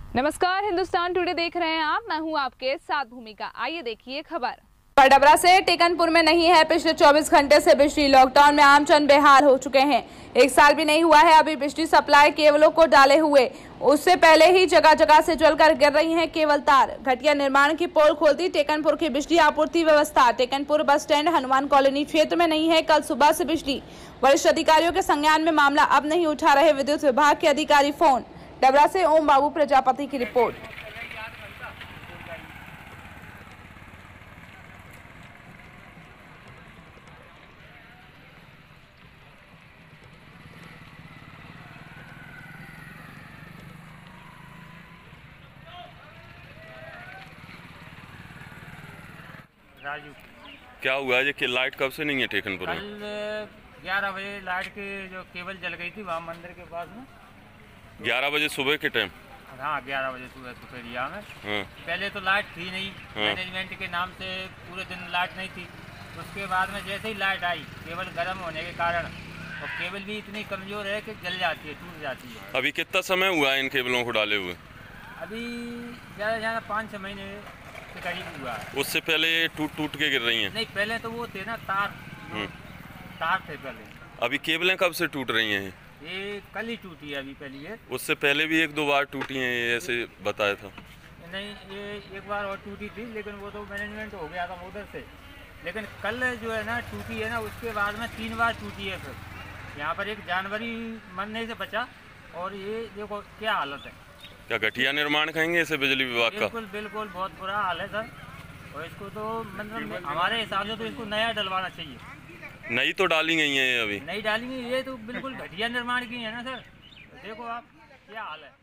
नमस्कार, हिंदुस्तान टुडे देख रहे हैं आप। मैं हूं आपके साथ भूमिका। आइए देखिए खबर। डबरा से टेकनपुर में नहीं है पिछले 24 घंटे से बिजली। लॉकडाउन में आमजन बेहाल हो चुके हैं। 1 साल भी नहीं हुआ है अभी बिजली सप्लाई केबलों को डाले हुए। उससे पहले ही जगह जगह से जलकर गिर रही हैं केबल तार। घटिया निर्माण की पोल खोलती टेकनपुर की बिजली आपूर्ति व्यवस्था। Tekanpur bus stand Hanuman colony क्षेत्र में नहीं है कल सुबह से बिजली। वरिष्ठ अधिकारियों के संज्ञान में मामला अब नहीं उठा रहे विद्युत विभाग के अधिकारी फोन। डबरा से ओम बाबू प्रजापति की रिपोर्ट। राजू, क्या हुआ है कि लाइट कब से नहीं है टेकनपुर में? कल 11 बजे लाइट की जो केबल जल गई थी वहाँ मंदिर के पास में। 11 बजे सुबह के टाइम? हाँ, 11 बजे सुबह दोपहरिया में। हाँ। पहले तो लाइट थी नहीं। हाँ। मैनेजमेंट के नाम से पूरे दिन लाइट नहीं थी। उसके बाद में जैसे ही लाइट आई केबल गर्म होने के कारण, और केबल भी इतनी कमज़ोर है कि जल जाती है, टूट जाती है। अभी कितना समय हुआ है इन केबलों को डाले हुए? अभी ज़्यादा से ज़्यादा 5-6 महीने के करीब हुआ है। उससे पहले ये टूट के गिर रही हैं? नहीं, पहले तो वो थे ना तार थे पहले। अभी केबलें कब से टूट रही हैं? ये कल ही टूटी है अभी पहली है। उससे पहले भी 1-2 बार टूटी हैं, ये ऐसे बताया था। नहीं, ये एक बार और टूटी थी, लेकिन वो तो मैनेजमेंट हो गया था उधर से। लेकिन कल जो है ना टूटी है ना, उसके बाद में 3 बार टूटी है। फिर यहाँ पर एक जानवर ही मरने से बचा। और ये देखो क्या हालत है। क्या घटिया निर्माण कहेंगे इसे बिजली विभाग का? बिल्कुल बिल्कुल, बहुत बुरा हाल है सर। और इसको तो मतलब हमारे हिसाब से तो इसको नया डलवाना चाहिए। नई तो डाली गई हैं ये अभी? नई डालेंगे, ये तो बिल्कुल घटिया निर्माण की है ना सर। देखो आप क्या हाल है।